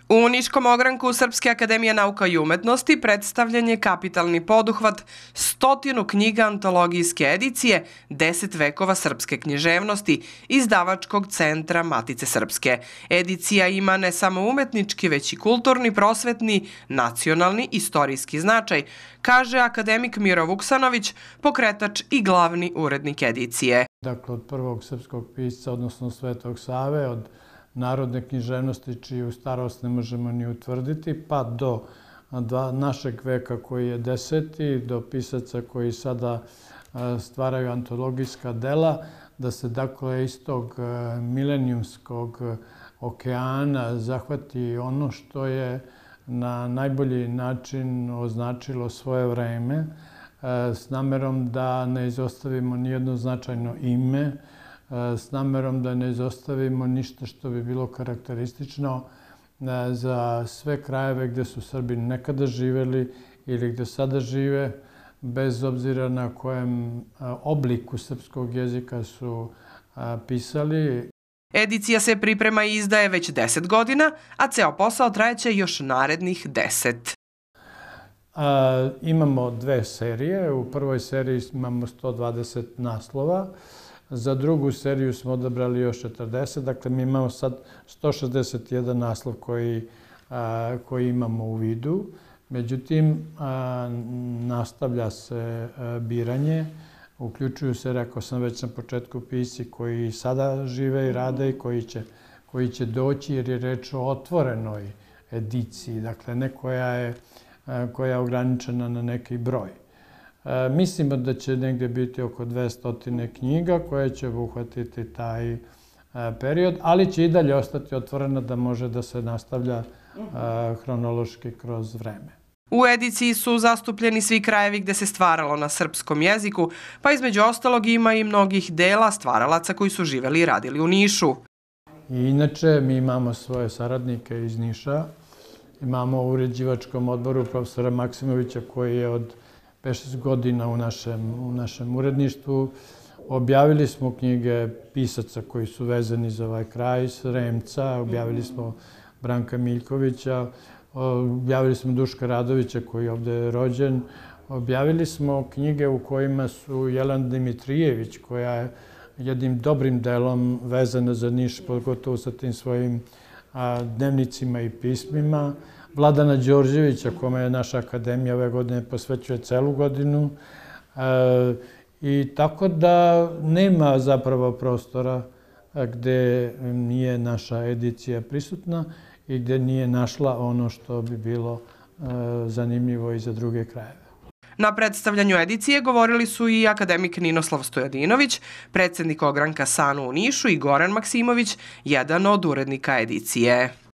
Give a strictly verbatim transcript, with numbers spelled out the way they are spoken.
U Niškom ogranku Srpske akademije nauka i umetnosti predstavljen je kapitalni poduhvat stotinu knjiga antologijske edicije Deset vekova srpske književnosti izdavačkog centra Matice Srpske. Edicija ima ne samo umetnički, već i kulturni, prosvetni, nacionalni, istorijski značaj, kaže akademik Miro Vuksanović, pokretač i glavni urednik edicije. Dakle, od prvog srpskog pisca, odnosno Svetog Save, od narodne književnosti čiju starost ne možemo ni utvrditi, pa do našeg veka koji je deseti, do pisaca koji sada stvaraju antologijska dela, da se dakle iz tog milenijumskog okeana zahvati ono što je na najbolji način označilo svoje vreme, s namerom da ne izostavimo nijedno značajno ime, s namerom da ne izostavimo ništa što bi bilo karakteristično za sve krajeve gde su Srbi nekada živeli ili gde sada žive, bez obzira na kojem obliku srpskog jezika su pisali. Edicija se priprema i izdaje već deset godina, a ceo posao trajeće još narednih deset. Imamo dve serije. U prvoj seriji imamo sto dvadeset naslova. Za drugu seriju smo odabrali još četrdeset, dakle mi imamo sad sto šezdeset jedan naslov koji, a, koji imamo u vidu. Međutim, a, nastavlja se a, biranje, uključuju se, rekao sam već na početku, pisci koji sada žive i rade i koji će, koji će doći jer je reč o otvorenoj ediciji, dakle ne koja je, a, koja je ograničena na neki broj. Mislimo da će negdje biti oko dvesta knjiga koje će obuhvatiti taj period, ali će i dalje ostati otvorena da može da se nastavlja hronološki kroz vreme. U ediciji su zastupljeni svi krajevi gde se stvaralo na srpskom jeziku, pa između ostalog ima i mnogih dela stvaralaca koji su živeli i radili u Nišu. I inače, mi imamo svoje saradnike iz Niša. Imamo u uređivačkom odboru profesora Maksimovića koji je od pet šest godina u našem, u našem uredništvu. Objavili smo knjige pisaca koji su vezani za ovaj kraj, Sremca, objavili smo Branka Miljkovića, objavili smo Duška Radovića koji je ovde rođen, objavili smo knjige u kojima su Jelena Dimitrijević koja je jednim dobrim delom vezana za Niš, pogotovo sa tim svojim a, dnevnicima i pismima, Vladana Đorđevića, kome je naša akademija ove godine posvećuje celu godinu. E, I tako da nema zapravo prostora gde nije naša edicija prisutna i gde nije našla ono što bi bilo e, zanimljivo i za druge krajeve. Na predstavljanju edicije govorili su i akademik Ninoslav Stojadinović, predsjednik ogranka SANU u Nišu i Goran Maksimović, jedan od urednika edicije.